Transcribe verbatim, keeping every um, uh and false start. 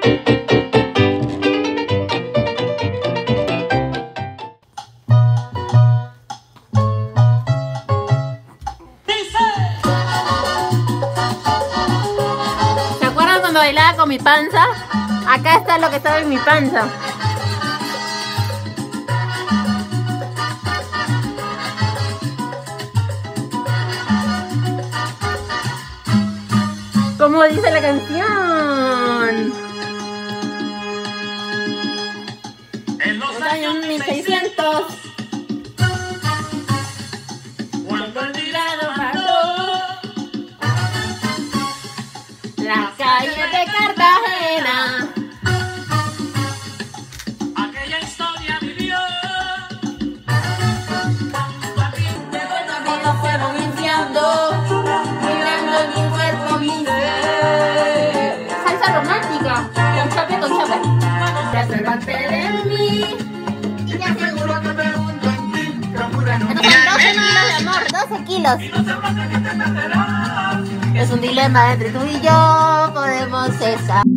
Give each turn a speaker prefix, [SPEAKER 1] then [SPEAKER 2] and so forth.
[SPEAKER 1] Cuando bailaba con mi panza, acá está lo que estaba en mi panza. ¿Cómo dice la canción? En los años mil seiscientos, cuando el tirano mató las calles de Cartagena, aquella historia vivió. Amigos fueron iniciando, mirando en mi cuerpo mi ser. Salsa romántica, con chape, con chape. Resérvate de mí, y te aseguro que pregunto en ti. Procura no doce kilos de amor, doce kilos. Es un dilema entre tú y yo, podemos cesar.